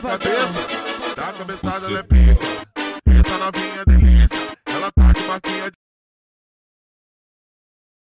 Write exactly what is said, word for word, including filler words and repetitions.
cabeça, da cabeçada ela é pica. Essa novinha delícia, ela tá de marquinha